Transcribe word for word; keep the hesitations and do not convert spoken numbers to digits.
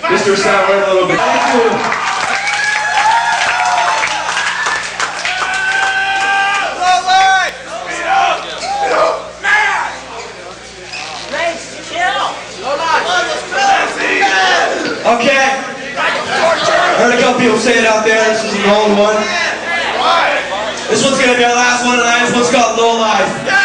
Mister Sound right a little bit. Thank you. Okay. I heard a couple people say it out there. This is an old one. This one's gonna be our last one tonight. This one's called Low Life.